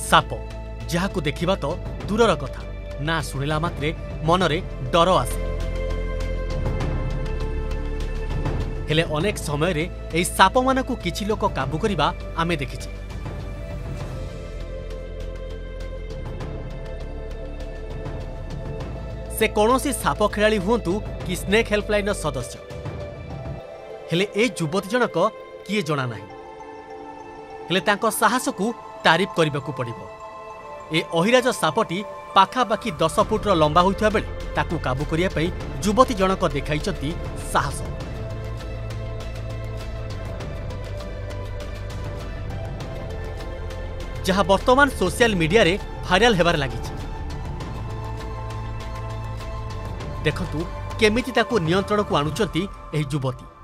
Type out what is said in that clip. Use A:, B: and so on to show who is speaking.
A: Shop जहाकु देखिबा तो दूरर कथा ना शुणिला मात्रे मनरे डर आसे। हेले अनेक समय रे एई साप मानकु किछि लोक काबू करिबा आमे देखिछे। से कौनसी साप खेलाड़ी हुंतु कि स्नेक हेल्पलाइन सदस्य हेले ए युवती जनक किए जना नाही। हेले तांको साहस को तारीफ करने को पड़िबो। ए अहिराज सापटी पाखापाखि 10 फुट्र लंबा होइथिबा बेले ताकू काबू करिया पई युवती जनक देखाइछंती साहस। जहाँ वर्तमान सोशल मीडिया रे भाइराल हेबार लागिछि। देखंतु केमिति ताकू नियंत्रण को आणुचंती एही युवती।